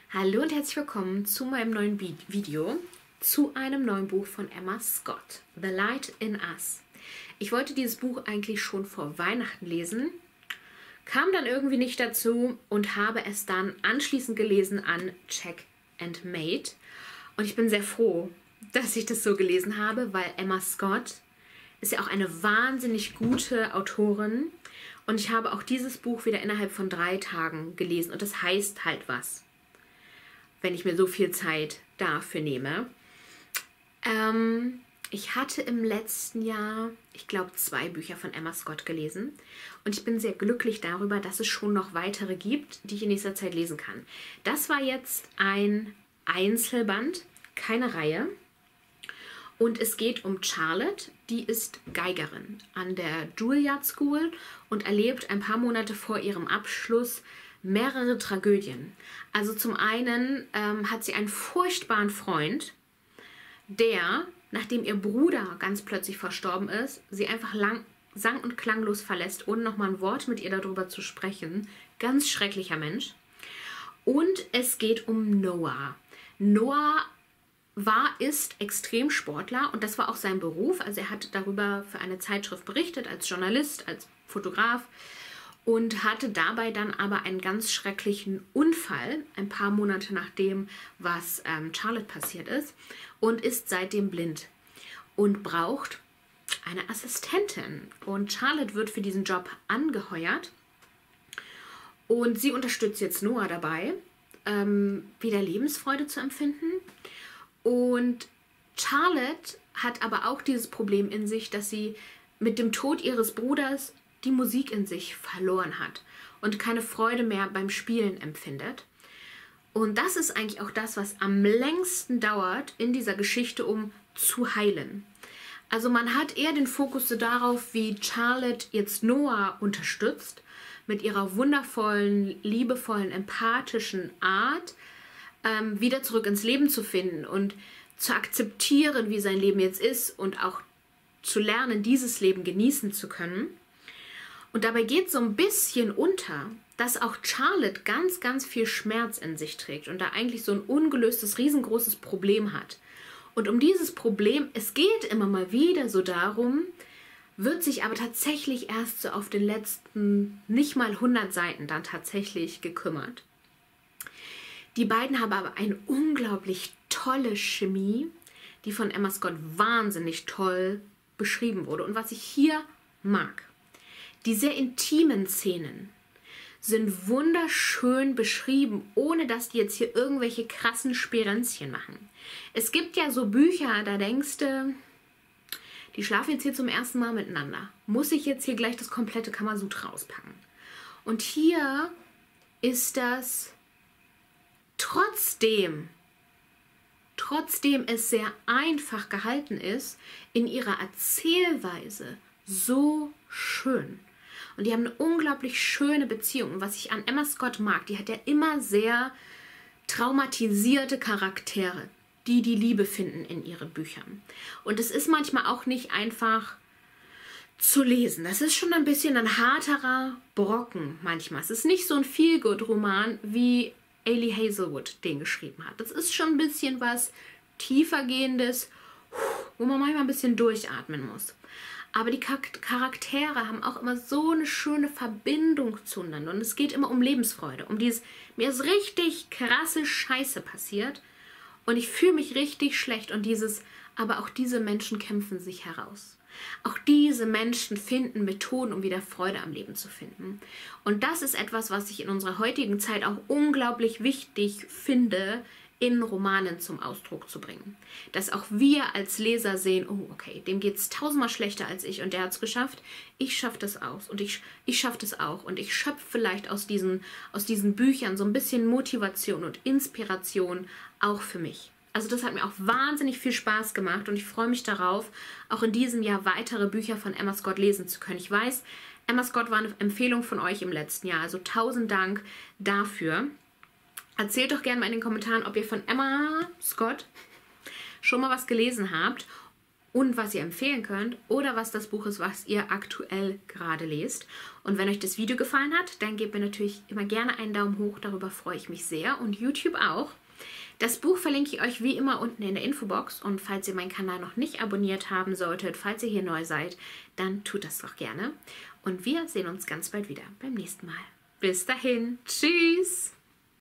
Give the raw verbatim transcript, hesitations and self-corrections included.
Hallo und herzlich willkommen zu meinem neuen Video, zu einem neuen Buch von Emma Scott, The Light in Us. Ich wollte dieses Buch eigentlich schon vor Weihnachten lesen, kam dann irgendwie nicht dazu und habe es dann anschließend gelesen an Check and Mate. Und ich bin sehr froh, dass ich das so gelesen habe, weil Emma Scott ist ja auch eine wahnsinnig gute Autorin. Und ich habe auch dieses Buch wieder innerhalb von drei Tagen gelesen. Und das heißt halt was, wenn ich mir so viel Zeit dafür nehme. Ähm, ich hatte im letzten Jahr, ich glaube, zwei Bücher von Emma Scott gelesen. Und ich bin sehr glücklich darüber, dass es schon noch weitere gibt, die ich in nächster Zeit lesen kann. Das war jetzt ein Einzelband, keine Reihe. Und es geht um Charlotte, die ist Geigerin an der Juilliard School und erlebt ein paar Monate vor ihrem Abschluss mehrere Tragödien. Also zum einen ähm, hat sie einen furchtbaren Freund, der, nachdem ihr Bruder ganz plötzlich verstorben ist, sie einfach lang, sang- und klanglos verlässt, ohne nochmal ein Wort mit ihr darüber zu sprechen. Ganz schrecklicher Mensch. Und es geht um Noah. Noah war, ist Extremsportler und das war auch sein Beruf. Also er hat darüber für eine Zeitschrift berichtet, als Journalist, als Fotograf. Und hatte dabei dann aber einen ganz schrecklichen Unfall, ein paar Monate nachdem, was ähm, Charlotte passiert ist, und ist seitdem blind und braucht eine Assistentin. Und Charlotte wird für diesen Job angeheuert und sie unterstützt jetzt Noah dabei, ähm, wieder Lebensfreude zu empfinden. Und Charlotte hat aber auch dieses Problem in sich, dass sie mit dem Tod ihres Bruders die Musik in sich verloren hat und keine Freude mehr beim Spielen empfindet. Und das ist eigentlich auch das, was am längsten dauert in dieser Geschichte, um zu heilen. Also man hat eher den Fokus so darauf, wie Charlotte jetzt Noah unterstützt, mit ihrer wundervollen, liebevollen, empathischen Art, ähm, wieder zurück ins Leben zu finden und zu akzeptieren, wie sein Leben jetzt ist und auch zu lernen, dieses Leben genießen zu können. Und dabei geht so ein bisschen unter, dass auch Charlotte ganz, ganz viel Schmerz in sich trägt und da eigentlich so ein ungelöstes, riesengroßes Problem hat. Und um dieses Problem, es geht immer mal wieder so darum, wird sich aber tatsächlich erst so auf den letzten nicht mal hundert Seiten dann tatsächlich gekümmert. Die beiden haben aber eine unglaublich tolle Chemie, die von Emma Scott wahnsinnig toll beschrieben wurde. Und was ich hier mag, die sehr intimen Szenen sind wunderschön beschrieben, ohne dass die jetzt hier irgendwelche krassen Sperenzchen machen. Es gibt ja so Bücher, da denkst du, die schlafen jetzt hier zum ersten Mal miteinander. Muss ich jetzt hier gleich das komplette Kamasutra auspacken? Und hier ist das trotzdem, trotzdem es sehr einfach gehalten ist, in ihrer Erzählweise so schön. Und die haben eine unglaublich schöne Beziehung. Und was ich an Emma Scott mag, die hat ja immer sehr traumatisierte Charaktere, die die Liebe finden in ihren Büchern. Und es ist manchmal auch nicht einfach zu lesen. Das ist schon ein bisschen ein harterer Brocken manchmal. Es ist nicht so ein Feel-Good-Roman, wie Ailey Hazelwood den geschrieben hat. Das ist schon ein bisschen was tiefergehendes, wo man manchmal ein bisschen durchatmen muss. Aber die Charaktere haben auch immer so eine schöne Verbindung zueinander. Und es geht immer um Lebensfreude. Um dieses, mir ist richtig krasse Scheiße passiert. Und ich fühle mich richtig schlecht. Und dieses, aber auch diese Menschen kämpfen sich heraus. Auch diese Menschen finden Methoden, um wieder Freude am Leben zu finden. Und das ist etwas, was ich in unserer heutigen Zeit auch unglaublich wichtig finde, in Romanen zum Ausdruck zu bringen. Dass auch wir als Leser sehen, oh okay, dem geht es tausendmal schlechter als ich und der hat es geschafft. Ich schaffe das aus und ich, ich schaffe das auch. Und ich schöpfe vielleicht aus diesen, aus diesen Büchern so ein bisschen Motivation und Inspiration auch für mich. Also das hat mir auch wahnsinnig viel Spaß gemacht und ich freue mich darauf, auch in diesem Jahr weitere Bücher von Emma Scott lesen zu können. Ich weiß, Emma Scott war eine Empfehlung von euch im letzten Jahr, also tausend Dank dafür. Erzählt doch gerne mal in den Kommentaren, ob ihr von Emma Scott schon mal was gelesen habt und was ihr empfehlen könnt oder was das Buch ist, was ihr aktuell gerade lest. Und wenn euch das Video gefallen hat, dann gebt mir natürlich immer gerne einen Daumen hoch, darüber freue ich mich sehr und YouTube auch. Das Buch verlinke ich euch wie immer unten in der Infobox und falls ihr meinen Kanal noch nicht abonniert haben solltet, falls ihr hier neu seid, dann tut das doch gerne. Und wir sehen uns ganz bald wieder beim nächsten Mal. Bis dahin, tschüss!